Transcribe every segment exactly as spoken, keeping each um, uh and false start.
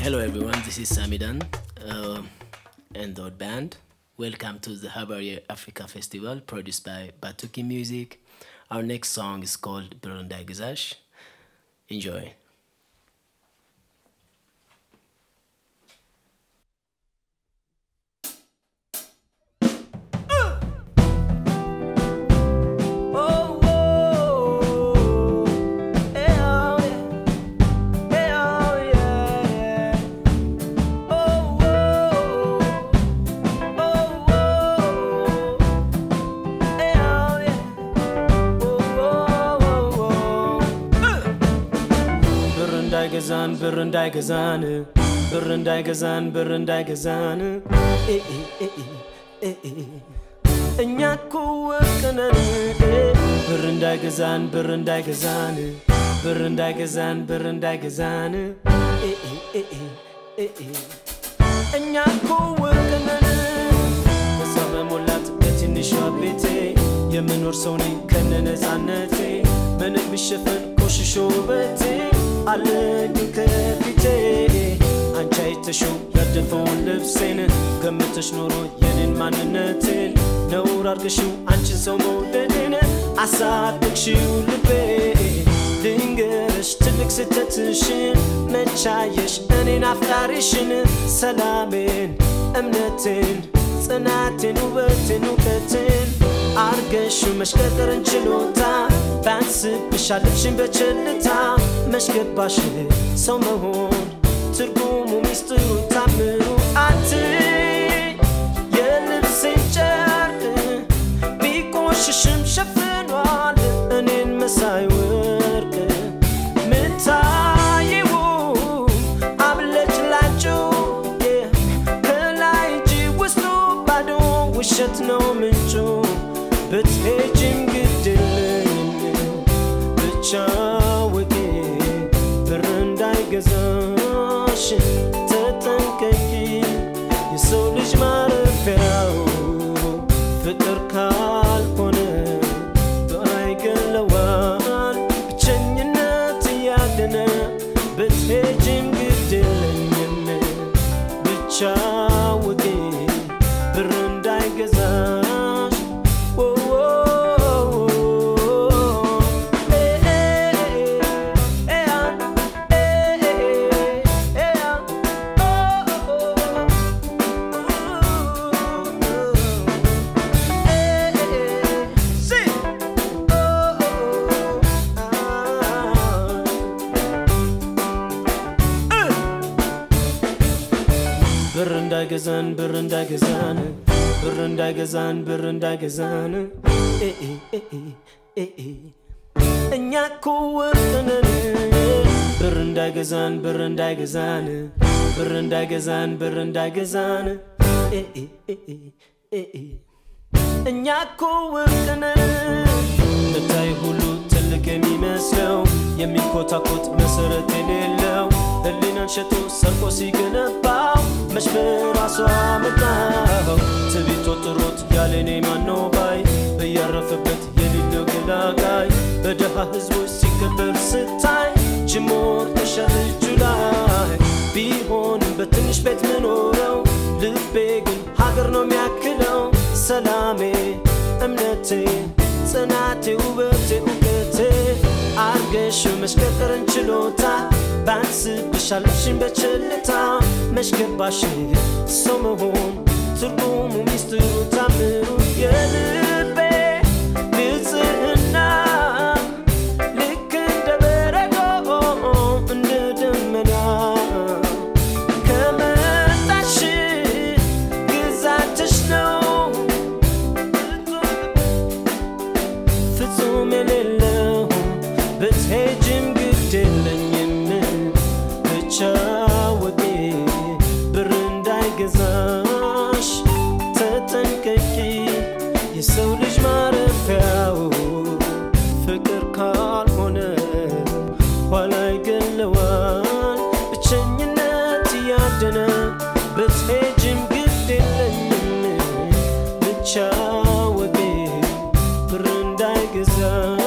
Hello everyone, this is Sami uh, and the band. Welcome to the Habari Africa Festival produced by Batuki Music. Our next song is called Negash. Enjoy. Gazan, Berundai Gazan, Berundai Gazan, Berundai Gazan, eh eh eh eh eh. Nyaku kanan, Berundai Gazan, Berundai Gazan, Berundai Gazan, Berundai Gazan, eh eh eh eh eh. Nyaku kanan, Sama mulat betinishwa bete, yemenor soni kanan zanete, menek bishefan koshisho bete. عليك كفيتي أنشأ تشو يدفون لبسين قمتش نورو ينين ماننتين نور أرجشو أنشأ سومو دنين عساتك شو لبي دينجرش تلك ستتشين متشايش أني نفتاريشين سلامين أمنتين صناتين وبتين وبتين أرجشو مش قدر نشلوتا بانس بشالفشين بچلتا مشكب باشي سومهون ترقومو ميسترو تامرو آتي يلبسين جرد بيقوششم شفنوال انين مساي ورق متايو عملت لاجو كلايجي وستو بادو وشتنو منجو بتهجم قدلين بتشاوكي برنداي قزاش تتنككي يسولج معرفياو فكر كالكونه دعاي قلوان بتشنينات يادنا بتهجم قدلين بتشاوكي برنداي قزاش Gazan, Berundai Gazan, Berundai Gazan, Berundai Gazan, eh eh eh eh eh. Nyaku kanan, Berundai Gazan, Berundai Gazan, Berundai Gazan, Berundai Gazan, eh eh eh eh eh. Nyaku kanan, نتاي هلو تلقى ميمسلو يمين كوتا كوت مسرت ليلو اللي ننشتو سرقو سيقنباو مش براسو عمتاو تبي توتروت ياليني مانو باي بيارفبت يليلو قلاقاي بدها هزو سيكبر ستاي جمور اشار جولاي بيهون بتنش بيت منورو لبيقن حقر نوم ياكلو سلامي امنتي صناتي وبتي وبتي عرقش ومشكتر انشلوتا بانس بشالفشين بچلتا مشكت باشي سومهون ترقوم وميسترو تامرو يلبي بيزهنا لك اند برقو اند دمنا كمتاشي قزاتشنو فتومللو بتهجم قدلن يمن بتشاوقي برنداي قزاش تتنككي يسولج معرفياو فكر كالهونه ولا يقلوان بتشنينات يادنا بتهجم قدلن يمن بتشاوقي برنداي قزاش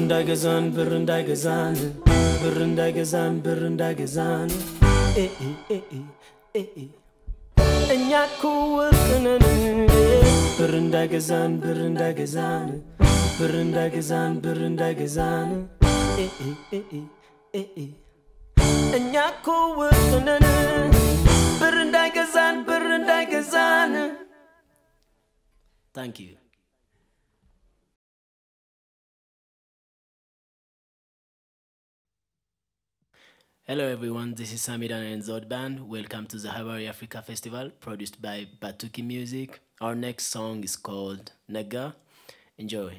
እንዳይገዛን ብር እንዳይገዛን ብር እንዳይገዛን ብር እንዳይገዛን ኤ ኤ ኤ ኤ እኛ እኮ ወርቅ ነን ብር እንዳይገዛን ብር እንዳይገዛን ብር እንዳይገዛን ብር እንዳይገዛን ኤ ኤ ኤ ኤ እኛ እኮ ወርቅ ነን ብር እንዳይገዛን ብር እንዳይገዛን Thank you. Hello everyone, this is Sami and Zod Band. Welcome to the Habari Africa Festival produced by Batuki Music. Our next song is called Negash. Enjoy.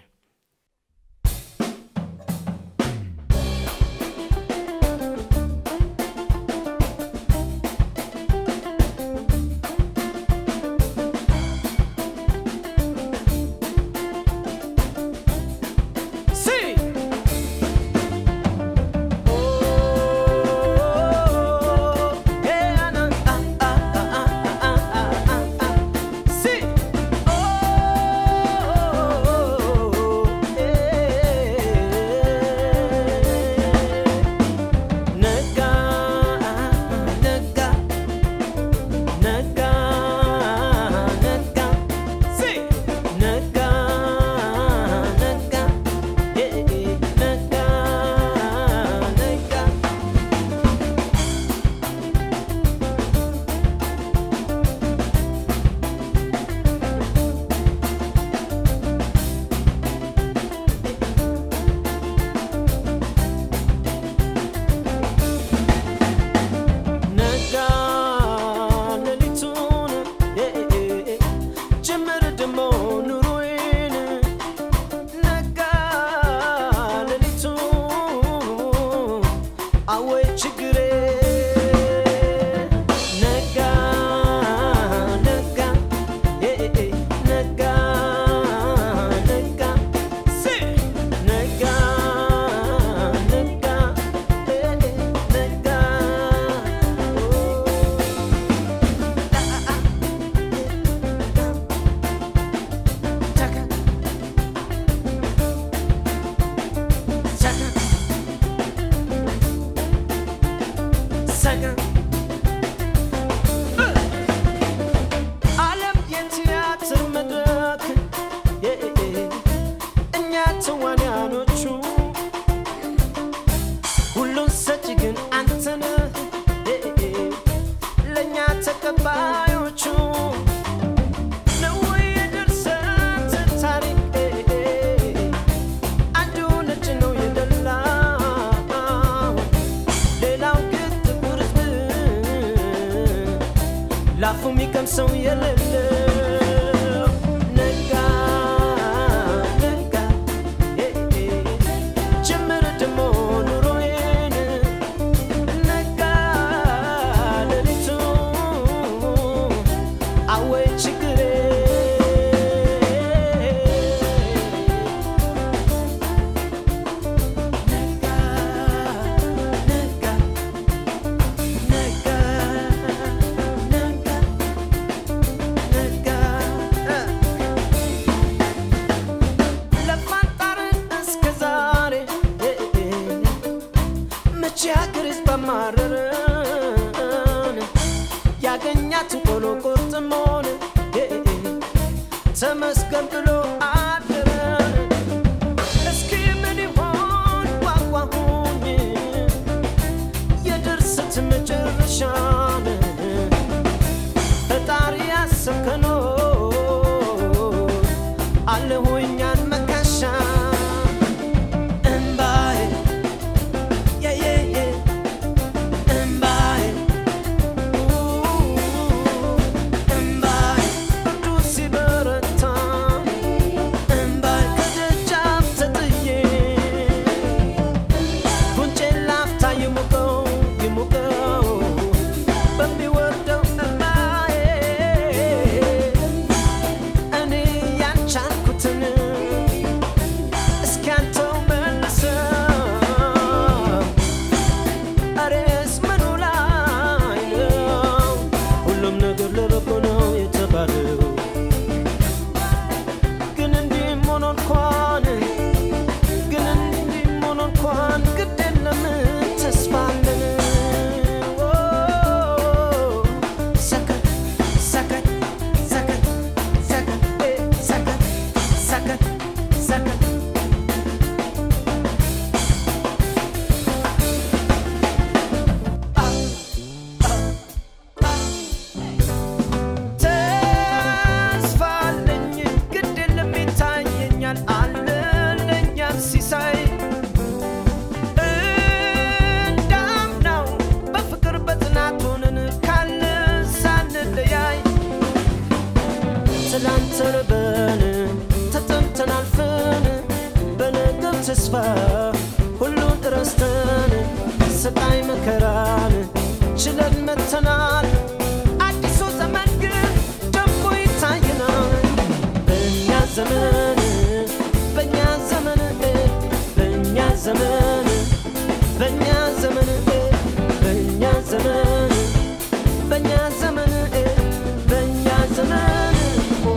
ትላንት ተርበን ተጠምተን አልፈን በነገው ተስፋ ሁሉን ረስተን ስቃይ መከራን ችለን መተናል አዲሱ ዘመን ግን ደምቆ ይታየናል በእኛ ዘመን በእኛ ዘመን በእኛ ዘመን በእኛ ዘመን በእኛ ዘመን በእኛ ዘመን በእኛ ዘመን ኦ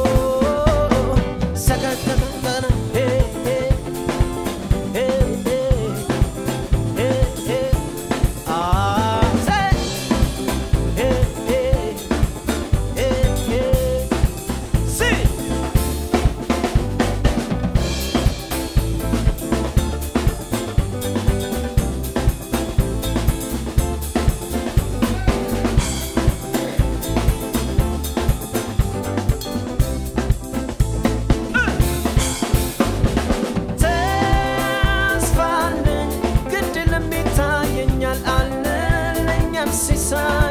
ሰከተከና ሄ ሄ ሄ ሄ ሄ አ ሰ ሄ ሄ ሄ ሄ ሲ ተስፋለኝ ግድ ለሚታየኛል አለለኛል ሲሳይ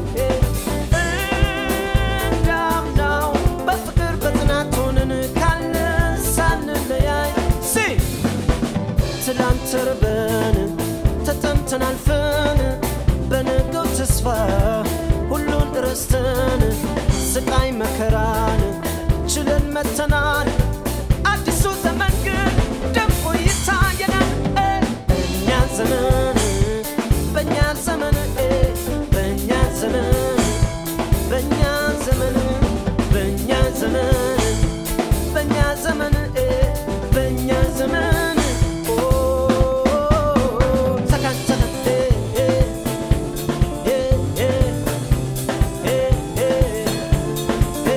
እንዳምናው በፍቅር በጽናት ሆነን ካለን ሳንለያይ ሲ ትላንት ተርበን ተጠምተን አልፈን በነገው ተስፋ ሁሉን ረስተን ስቃይ መከራን ችለን መተናል አዲሱ ዘመን ግን ደምቆ ይታየናል በእኛ ዘመን በእኛ ዘመን በእኛ ዘመን በእኛ ዘመን በእኛ ዘመን በእኛ ዘመን በእኛ ዘመን ኦ ሰከን ሰከን ሄ ሄ ሄ ሄ ሄ ሄ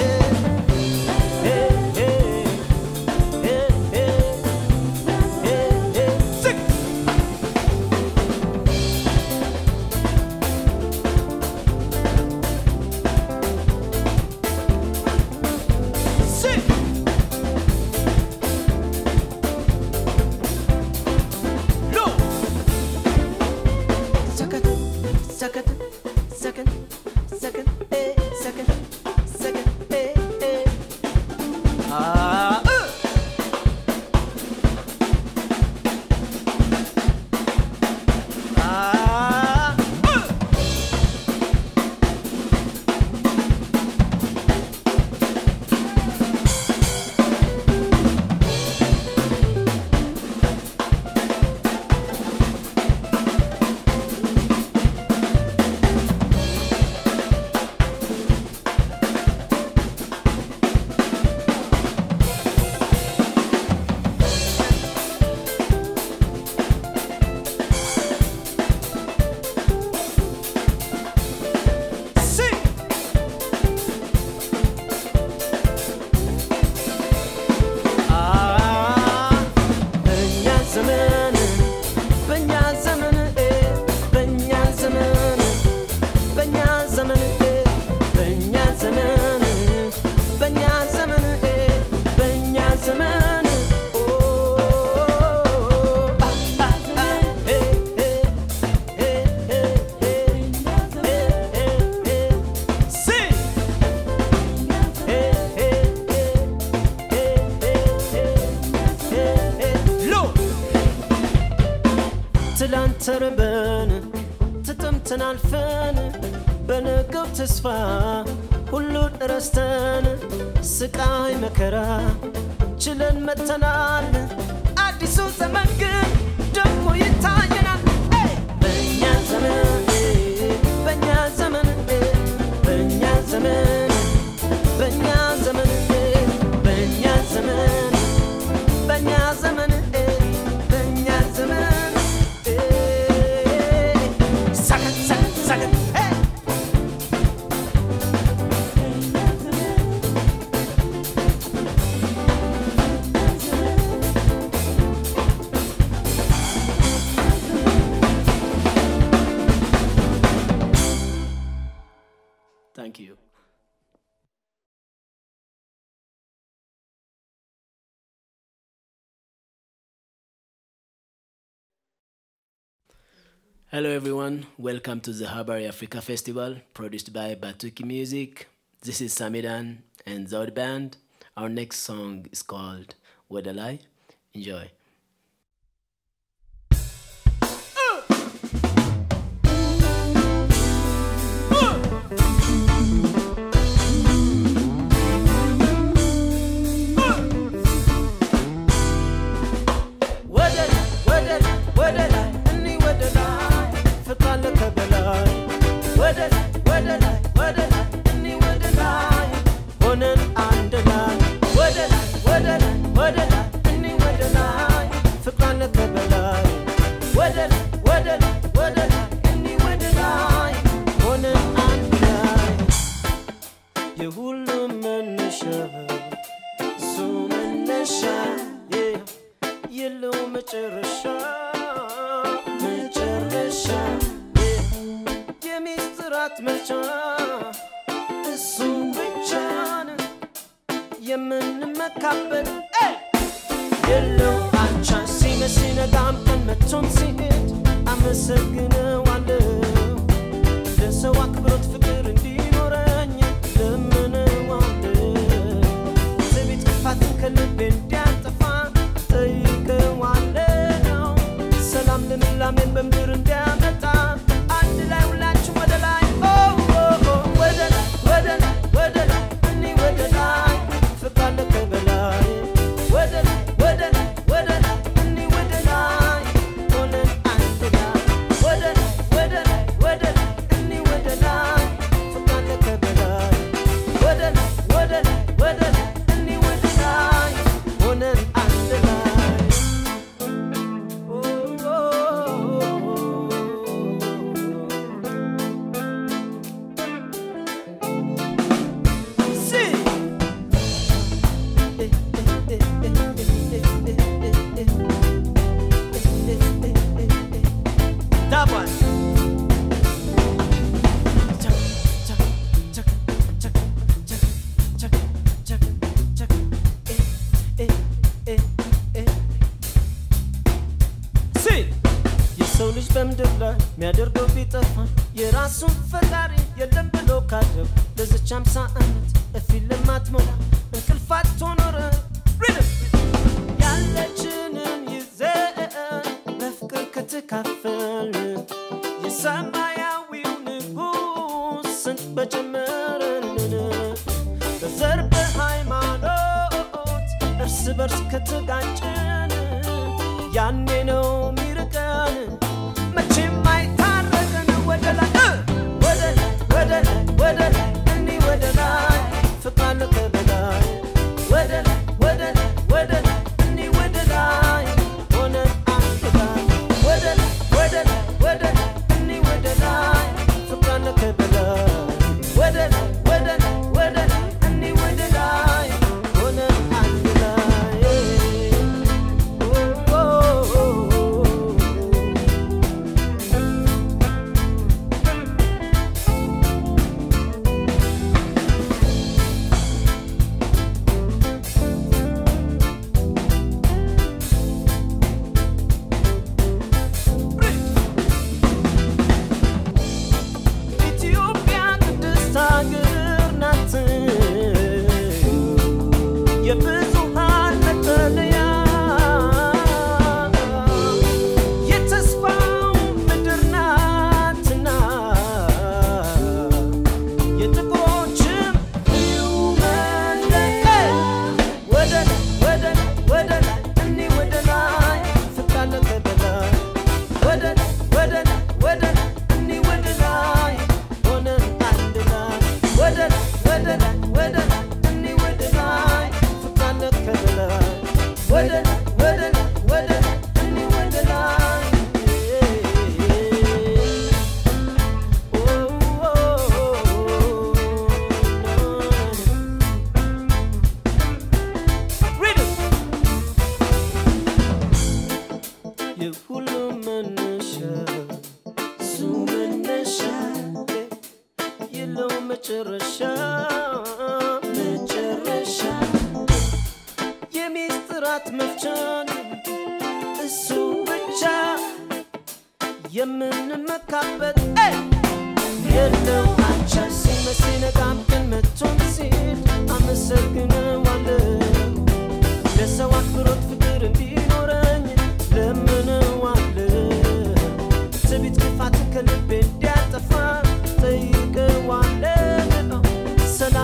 ተርበን ተጠምተን አልፈን በነገው ተስፋ ሁሉን ረስተን ስቃይ መከራ ችለን መተናል አዲሱ ዘመን ግን ደምቆ ይታየናል በእኛ ዘመን በእኛ ዘመን በእኛ ዘመን በእኛ ዘመን በእኛ ዘመን በእኛ ዘመን በእኛ ዘመን Second, second, second, hey! Thank you. Hello everyone, welcome to the Habari Africa Festival produced by Batuki Music. This is Sami, and Dawit band. Our next song is called Wodelay. Enjoy.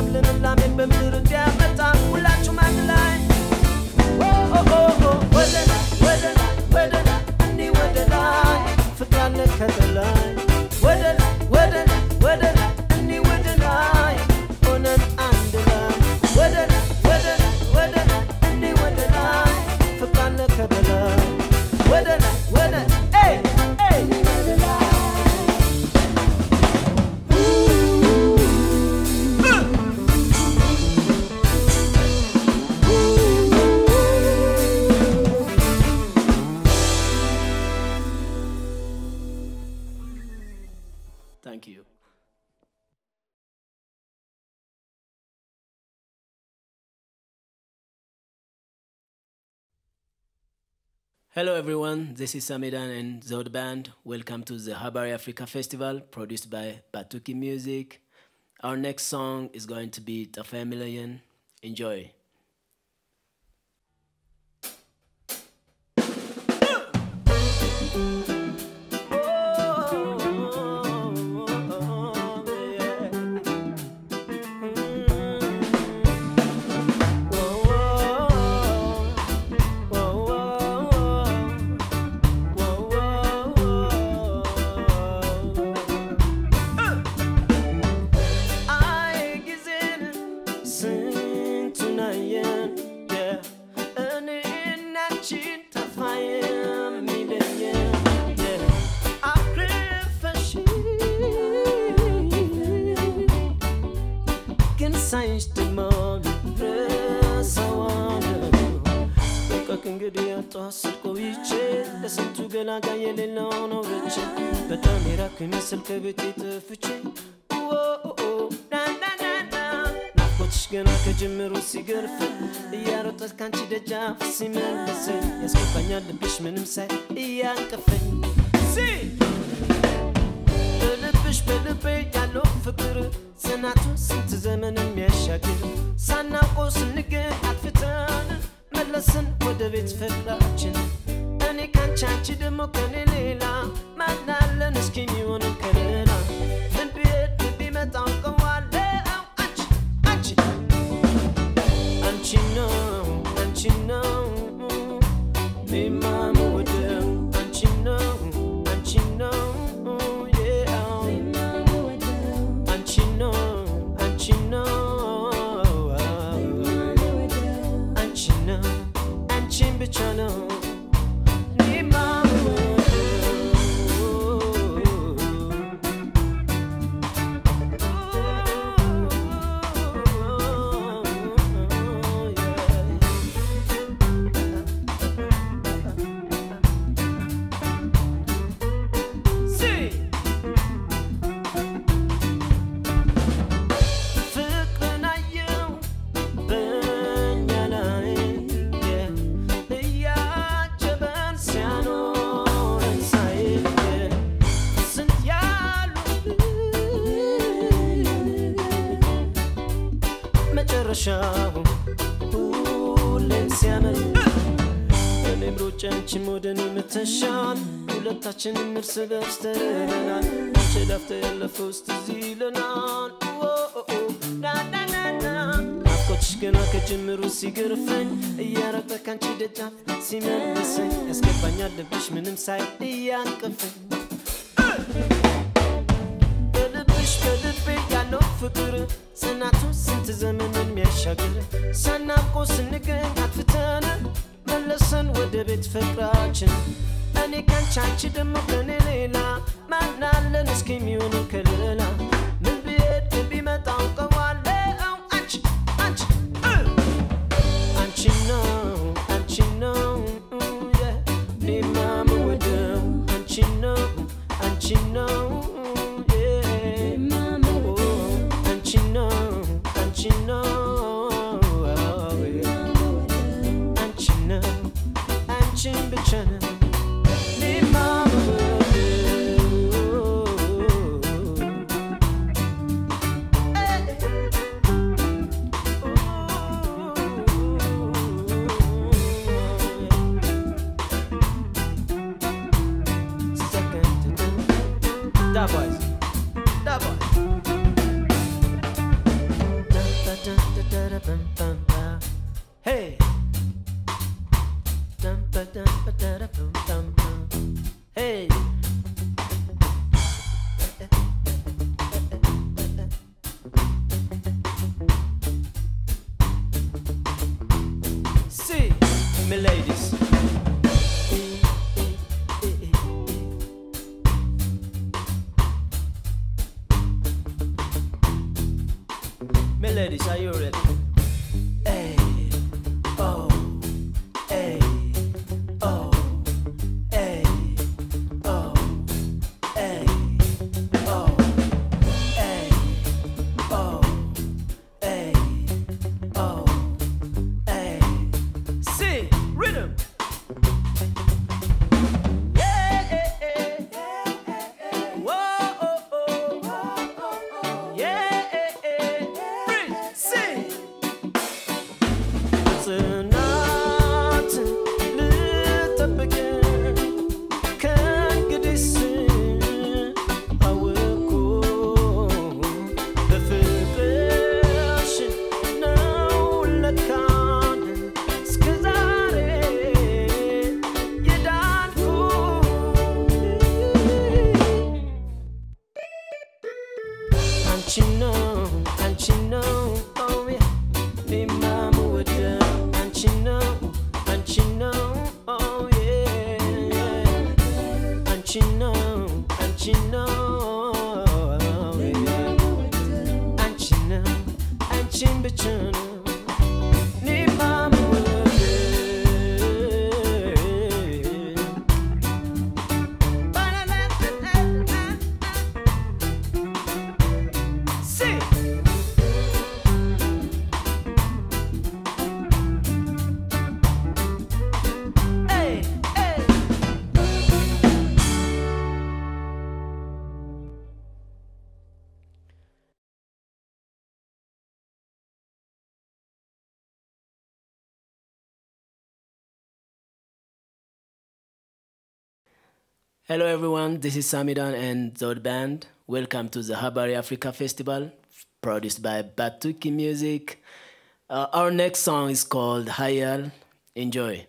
ሰላም ለምላሜን በምድር እንዲያመጣ ሁላችሁም አንድ ላይ ወደላይ ወደላይ ወደላይ እኔ ወደላይ ፍቅር አለ ከበላይ ወደላይ ወደላይ ወደላይ እኔ ወደላይ ሆነን አንድ ላይ ወደላይ ወደላይ ወደላይ እኔ ወደላይ ፍቅር አለ ከበላይ ወደላይ ወደላይ ኤይ ኤይ Thank you. Hello everyone, this is Sami and Zod Band. Welcome to the Habari Africa Festival produced by Batuki Music. Our next song is going to be Tefa Yemileyen. Enjoy. Tamirat misal kebeti tefçi oh oh na na na na Nakotish gena kecimru sigarf Yarotas kanchi deja simelse Yaskopanya lebish menim say yakfe Si Lebish belebe yalo fikir Senatu sint zamanim yaşagir Sana qosun nige atfitan Melasin ودبت فكرachin Ani kan chanchi demo kanela Manalen skimi wonu kanela Menberu bi metan qawale Anchi Anchi Anchi no Anchi no Me mama wodew Anchi no Anchi no yeah Me mama wodew Anchi no Anchi no Anchi no Anchi bichano Anchi modeni meteshan Ulataችን እርስ በርስ ተረበናል ቸዳፍተ ያለፈው ስትዚለናል ኦ ኦ ና ና ና ና ናፍቆትሽ ገና ከጅምሩ ሲገርፈኝ እያረቀ ካንቺ ደጃፍ ሲመልሰኝ ያስገባኛል ልብሽ ምንም ሳይ እያንቀፈኝ በልብሽ በልቤ ያለው ፍቅር ጽናቱ ስንት ዘመንን የሚያሻግር ሳናውቆ ስንገኝ አጥፍተን መለሰን ወደ ቤት ፍቅራችን እኔ ካንቺ አንቺ ደሞ ከኔ ሌላ ማናለን እስኪሚሆን ከሌላ ምን ቢሄድ ቢመጣው ቀዋለው አንቺ አንቺ አንቺ ነው አንቺ ነው እኔ ማማ ወደው አንቺ ነው አንቺ ነው አንቺ ነው አንቺ ነው Chana ni mama hey ladies. My ladies, are you ready? Hey, oh, hey, oh, hey, oh, hey, oh, hey, oh, hey, oh, hey. See, rhythm. Hello everyone, this is Sami and the band. Welcome to the Habari Africa Festival, produced by Batuki Music. Uh, our next song is called Hayal. Enjoy.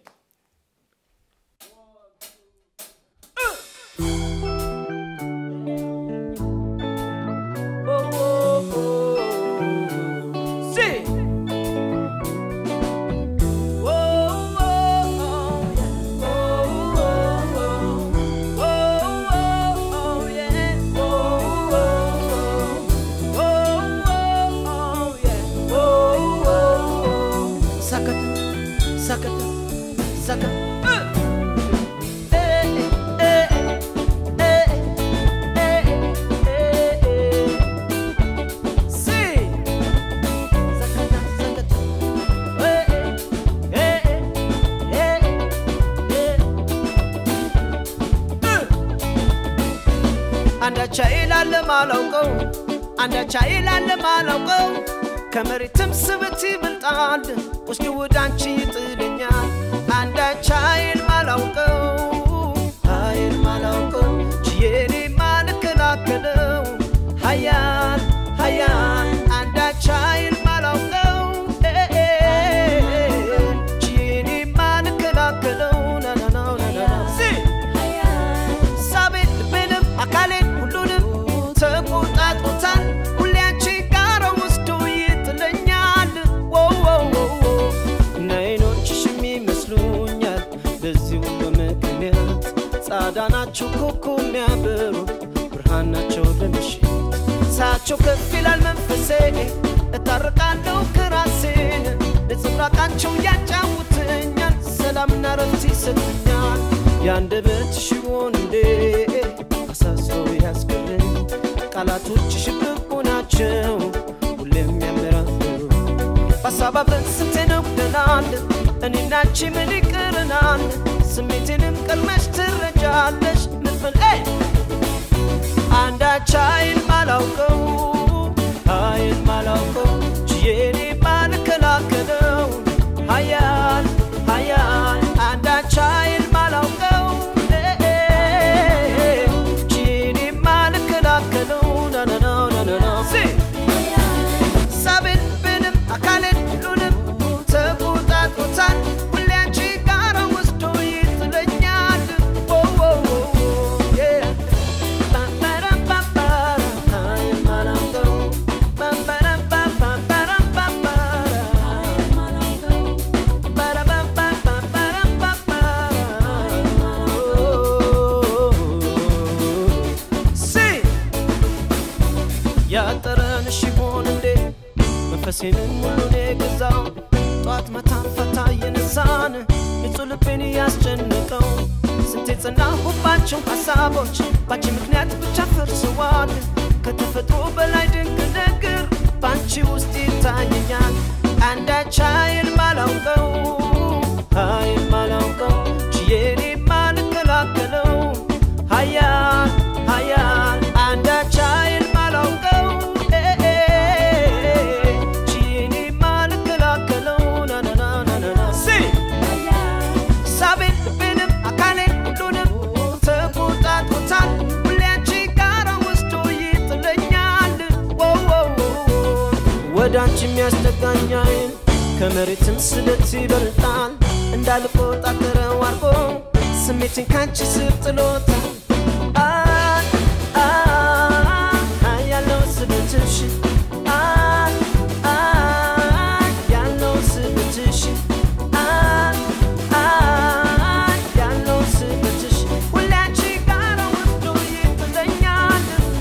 Anda chaila le malauko kameritem sebeti beltal uski wudanchi yitlenyal anda chail malauko hayal malauko chiyeni malkalakalo hayal hayal anda chail malauko chiyeni malkalakalo na na na na si hayal sabit benem akalen hulunum tequtat utan Adanacho koko miaberu Berhanacho demshi Sacho kefilal menfese Etarqalo kerasene Lezrakancho yachawutenyan Salam narati setunyan Yandebet shiwonde Asaso yaskeren Kalatuchi shibukunacho Ulem yameraberu Pasababren sintenuk denand Aninachi menikerenan Sumitinim kalmesh tirajalesh Nifel eh Anda chail malauko Hayal malauko Chiyeni malakalakado Hayal, hayal Anda chail malauko Eh eh Chiyeni malakalakado Na na na na na na Si Sabit benim akalin lunim Tebutat utan መንፈሴን ሙሉን የገዛው ጧት ማታ ፈታ የነሳን ንጹህ ልቤን ያስጨነቀው ስንቴ ጸናሁባቸው ሐሳቦች ባንቺ ምክንያት ብቻ ፈርሰዋል ከተፈጥሮ በላይ ድንቅ ነገር ባንቺ ውስጥ ይታየኛል አንዳች ኃይል ማላውቀው ኃይል ማላውቀው ችዬኔ ማልከላከለው ሀያል ሀያል አንዳች ኃይል ማላውቀው ችዬኔ ማልከላከለው ናናናናና ሲ ሳቤን ልቤንም አካሌን ሁሉንም ተቆጣጥሮታል ሁሌ አንቺ ጋር ወስዶ ይጥለኛል ወደ አንቺ የሚያስጠጋኛል ከመሬትም ስለት ይበልጣል እንዳልቆጣጠረው አርጎ ስሜትን ካንቺ ስር ጥሎታል ያለው ስብትሽ ያለው ስብትሽ ያለው ስብትሽ ሁሌ አንቺ ጋር ወስዶ ይጥለኛል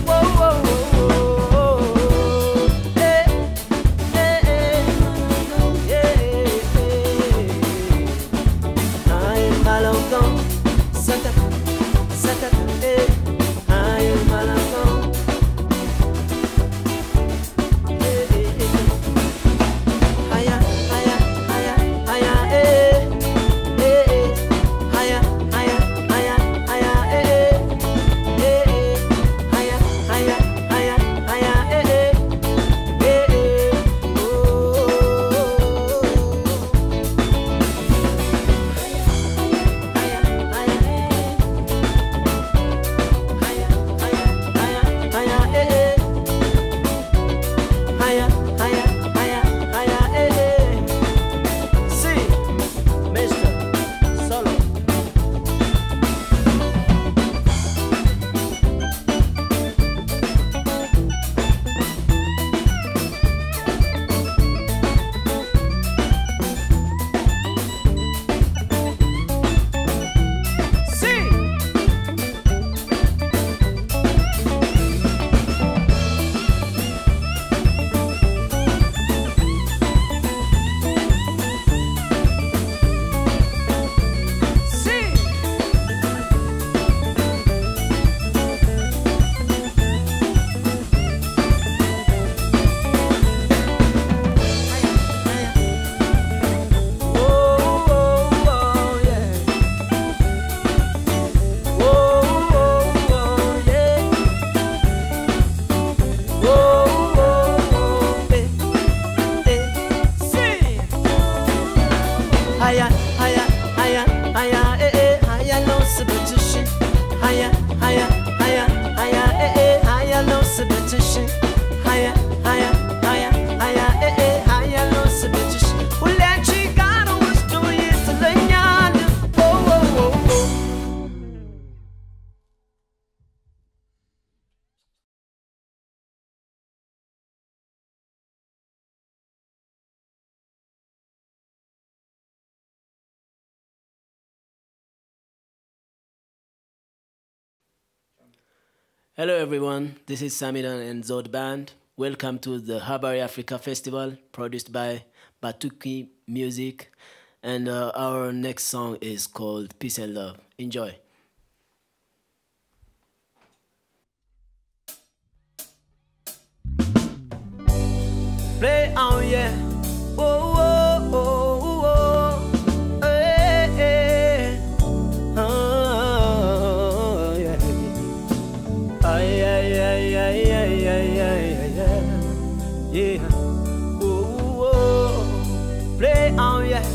Hello everyone, this is Sami and Zod Band. Welcome to the Habari Africa Festival produced by Batuki Music, and uh, our next song is called Peace and Love. Enjoy. Play on yeah, oh oh oh oh, hey hey, oh yeah, ay ay ay ay ay ay ay ay, yeah, oh oh, play on yeah,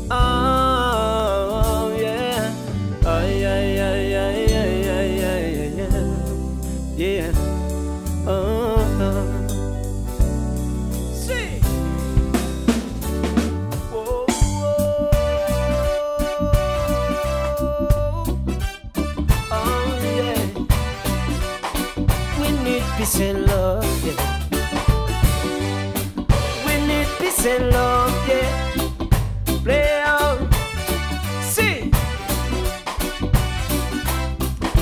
oh yeah, ay ay ay ay ay ay ay ay, yeah, oh. Peace and love, yeah. We need peace and love, yeah. Play out, see.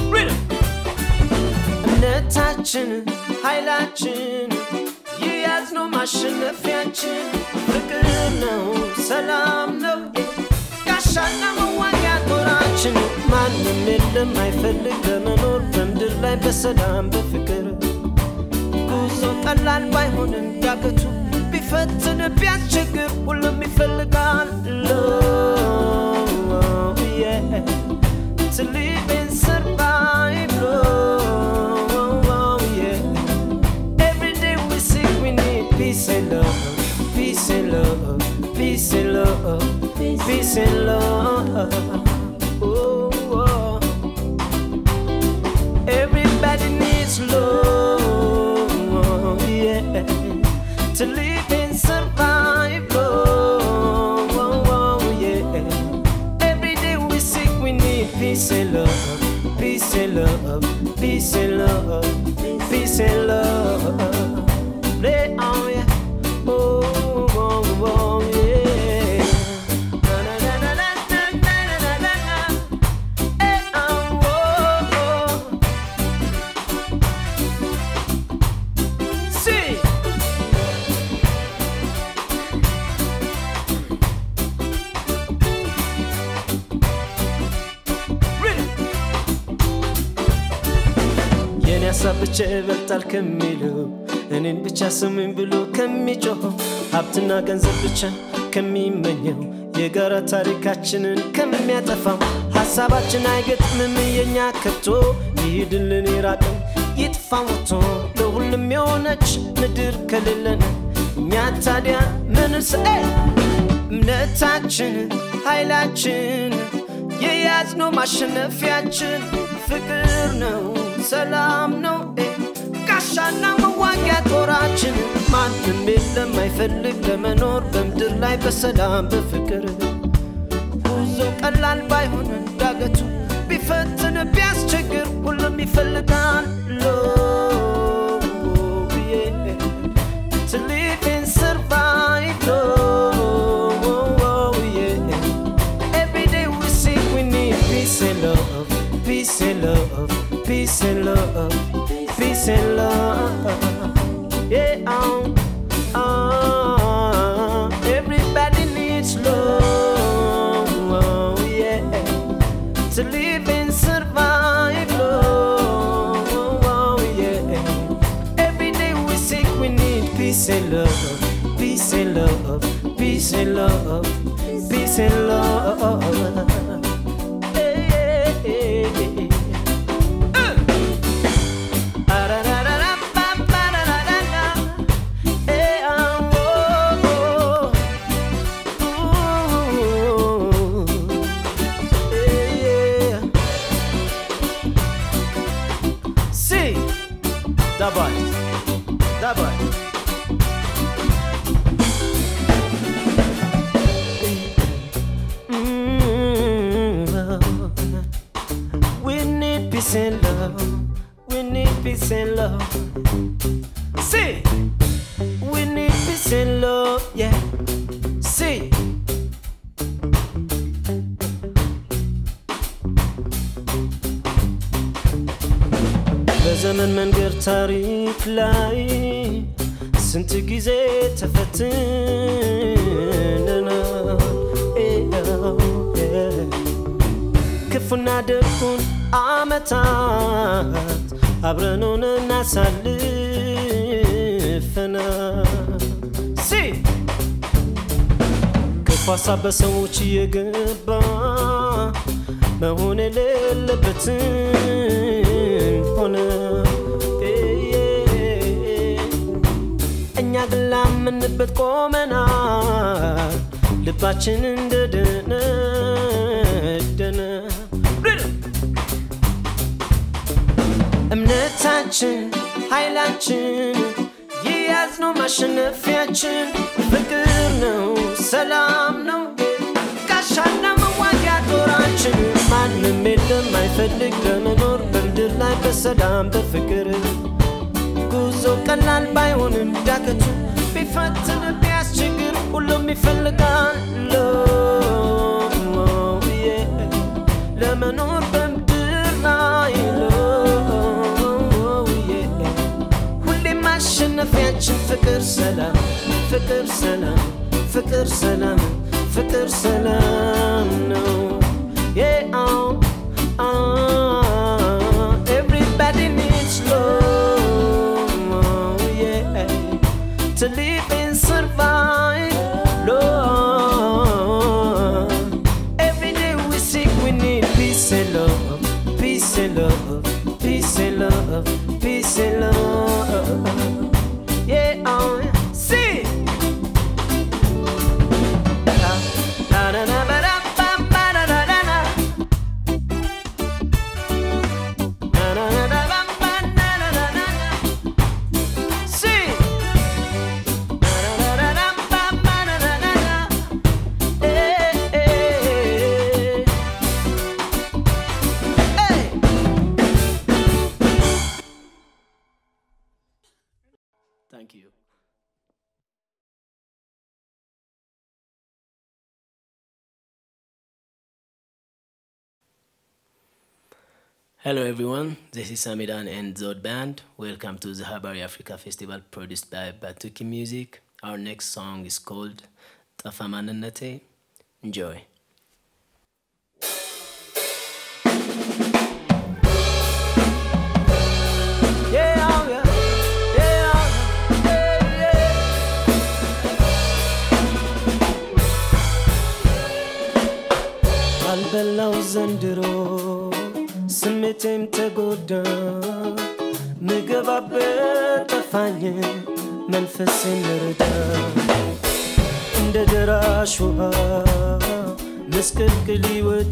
Rhythm. I'm not touching, highlighting. You has no የያዝነው ማሸነፊያችን ፍቅር ነው ሰላም ነው ጋሻና መዋጊያ ጦራችን ማንም የለም አይፈልግ ለመኖር በምድር ላይ በሰላም በፍቅር ጉዞ ቀላል ባይሆንም ዳገቱ ቢፈትን ቢያስቸግር ሁሉም ይፈልጋል love yeah to live and survive love yeah every day we seek we need peace and love peace and love peace and love peace and love oh, oh. Everybody needs love yeah to live and survive love oh, oh, yeah every day we seek we need peace and love peace and love peace and love peace and love play on yeah oh, oh, oh yeah na na na na na na na na na eh oh, oh. See ሀሳብ ብቻ ይበልጣል ከሚለው እኔን ብቻ ስሙኝ ብሎ ከሚጮህ ሀብትና ገንዘብ ብቻ ከሚመኘው የጋራ ታሪካችንን ከሚያጠፋው ሐሳባችን አይገጥምም የኛ ከቶ ይሄድልን ይራቅም ይጥፋ ወጥቶ ለሁሉም የሆነች ምድር ከሌለን እኛ ታዲያ ምንስ እምነታችን ኃይላችን የያዝነው ማሸነፊያችን ፍቅር ነው ሰላም ነው ጋሻና መዋጊያ ጦራችን ማንም የለም አይፈልግ ለመኖር በምድር ላይ በሰላም በፍቅር ጉዞ ቀላል ባይሆን ዳገቱ ቢፈትን ቢያስቸግር ሁሉም ይፈልጋል love yeah to live and survive love oh, yeah every day we seek we need peace and love peace and love peace and love peace and love yeah um, uh, everybody needs love oh, yeah to live and survive love oh, yeah every day we seek we need peace and love peace and love peace and love peace and love Dabei, dabei. Mm-hmm. We need peace and love. We need peace and love. See, we need peace and love. Yeah. See. በዘመን መንገድ ታሪክ ላይ ስንት ጊዜ ተፈትነና ክፉና ደጉን ዓመታት አብረን ሆነን አሳልፈናል ሲ ክፉ ሀሳብ በሰዎች እየገባ መሆን የሌለበትን ሆነ እኛ ግን ላመንበት ቆመናል ልባችን እንደደነደነ እምነታችን ኃይላችን የያዝነው ማሸነፊያችን ፍቅር ነው ሰላም ነው ጋሻና መዋጊያ ጦራችን ማንም የለም አይፈልግ ለመኖር በምድር ላይ በሰላም በፍቅር ጉዞ ቀላል ባይሆንም ዳገቱ ቢፈትን ቢያስቸግር ሁሉም ይፈልጋል love yeah ለመኖር በምድር ላይ love yeah ሁሌም ማሸነፊያችን ፍቅር Fikir Selam, Fikir Selam, Fikir Selam, Fikir Selam. No, yeah, oh, oh, everybody needs love, oh, yeah, to live and survive, Lord. Every day we seek, we need peace and love, peace and love, peace and love, peace and love. Yeah, oh, see. Thank you. Hello everyone, this is Sami and Zod Band. Welcome to the Habari Africa Festival produced by Batuki Music. Our next song is called Tefa Yemileyen. Enjoy. Albellaw zandro ስሜቴም ተጎዳ ምግባበት ጠፋኝ መንፈሴን ረዳ እንደ ደራሽ ውሃ መስቀልቅል ሕይወቴ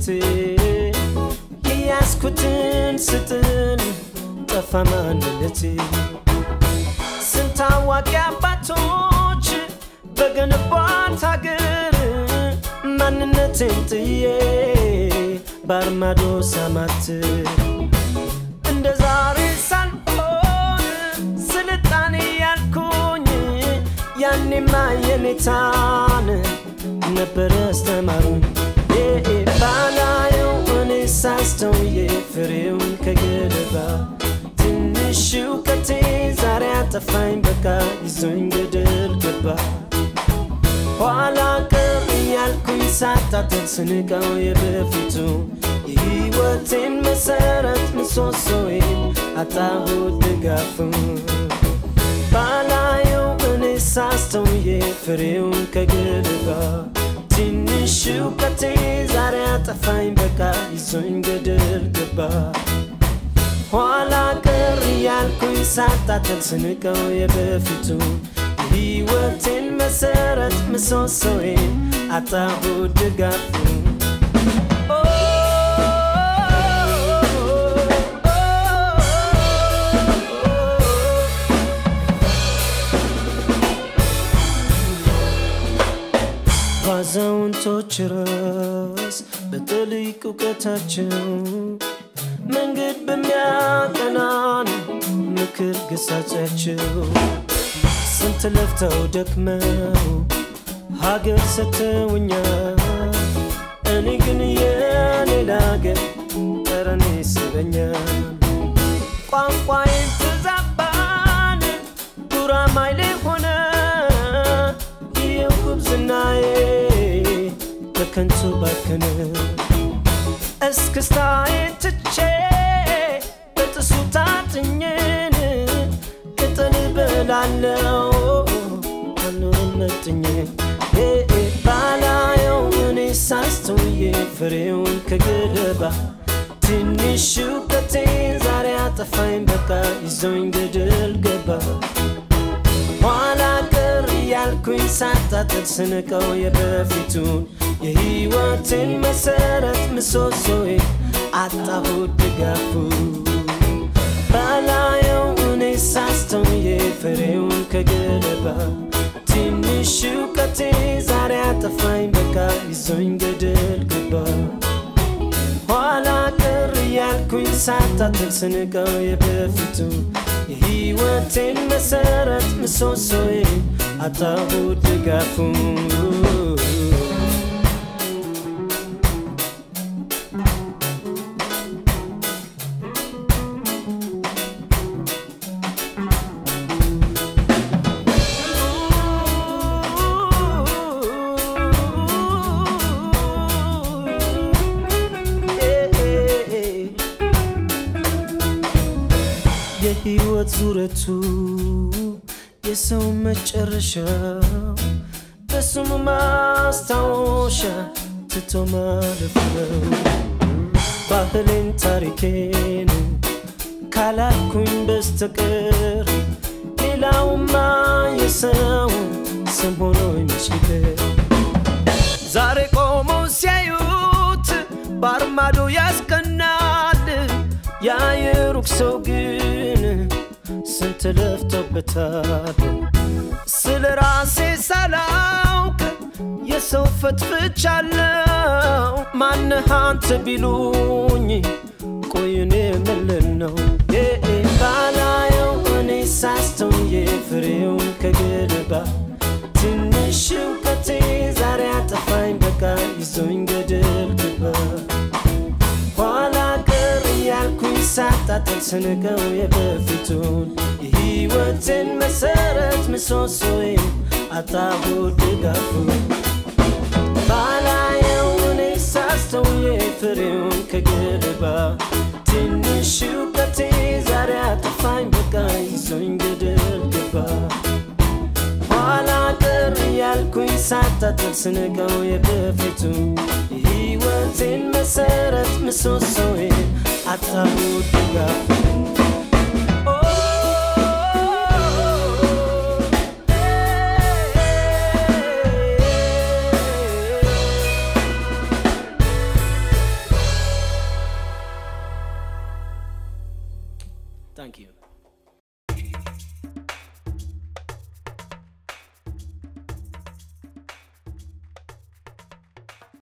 የያዝኩትን ስጥል ጠፋ ማንነቴ ስንት አዋቂ አባቶች በገነባት ሀገር ማንነቴን ጥዬ ባርማዶ ሳማት እንደ ዛሬ ሳልሆን ስልጣኔ ያልኩኝ ያኔማ የኔታን ነበር አስተማሩኝ ባላየው እኔ ሳስተውዬ ፍሬውን ከገለባ ትንሽ እውቀቴ ዛሬ አጠፋኝ በቃ ይዞኝ ገደል ገባ ኋላ ቀር ያልኩኝ ሳታተል ስንቀው የበፊቱ የሕይወቴን መሰረት ምሰሶዬን አጣሁት ድጋፉ ባላየው እኔ ሳስተውዬ ፍሬውን ከገለባ ትንሽ እውቀቴ ዛሬ አጠፋኝ በቃ ይዞኝ ገደል ገባ ኋላ ቀር ያልኩኝ ሳታተል ስንቀው የበፊቱ ሕይወቴን መሰረት ምሰሶዬን አጣሁት ድጋፉ ባዛውንቶች ራስ በጥልቅ እውቀታቸው መንገድ በሚያቀናን ምክር ግሳጻቸው ስንት ለፍተው ደክመው ሀገር ሰጥተውኛል እኔ ግን የሌላ ሀገር ጠረኔ ይስበኛል ቋንቋዬን ተዛባን ጉራማይሌ ሆነ ይኸው ጉብዝናዬ በከንቱ ባከነ እስክስታዬን ትቼ በጥሱ ታጥኜን ቅጠል በላለው አልኖርም መጥኜ ባላየው እኔ ሳስተውዬ ፍሬውን ከገለባ ትንሽ እውቀቴ ዛሬ አጠፋኝ በቃ ይዞኝ ገደል ገባ ኋላ ቀር ያልኩኝ ሳታተል ስንቀው የበፊቱን የሕይወቴን መሰረት ምሰሶዬን አጣሁት ድጋፉ ባላየው እኔ ሳስተውዬ ፍሬውን ከገለባ ትንሽ እውቀቴ ዛሬ አጠፋኝ በቃ ይዞኝ ገደል ገባ ኋላ ቀር ያልኩኝ ሳታተል ስንቀው የበፊቱ የሕይወቴን መሰረት ምሰሶዬን አጣሁት ድጋፉ ሕይወት ዙረቱ የሰው መጨረሻው በስሙ ማስታወሻ ትቶ ማለፍ ነው ባህሌን ታሪኬን ካላልኩኝ በስተቀር ሌላውማ የሰው ስም ሆኖ ይመስል ዛሬ ቆሞ ሲያዩት ባርማዶ ያስቀናል ያ የሩቅ ሰው ግን ስንት ለፍቶበታል ስለ ራሴ ሳላውቅ የሰው ፈትፍቻለሁ ማነህ አንተ ቢሉኝ ቆይኔ ምልን ነው ባላየው እኔ ሳስተውዬ ፍሬውን ከገለባ ትንሽ እውቀቴ ዛሬ አጠፋኝ በቃ ይዞኝ ገደል ገባ ኋላ ቀር እያልኩኝ ሳጣጥል ስንቀው የበፊቱን የሕይወቴን መሰረት ምሰሶዬን አጣሁት ድጋፉን ባላየው እኔ ሳስተውዬ ፍሬውን ከገለባ ትንሽ እውቀቴ ዛሬ አጠፋኝ በቃ ይዞኝ ገደል ገባ ኋላ ቀር እያልኩኝ ሳጣጥል ስንቀው የበፊቱን የሕይወቴን መሰረት ምሰሶዬን አጣሁት ድጋፉን Thank you.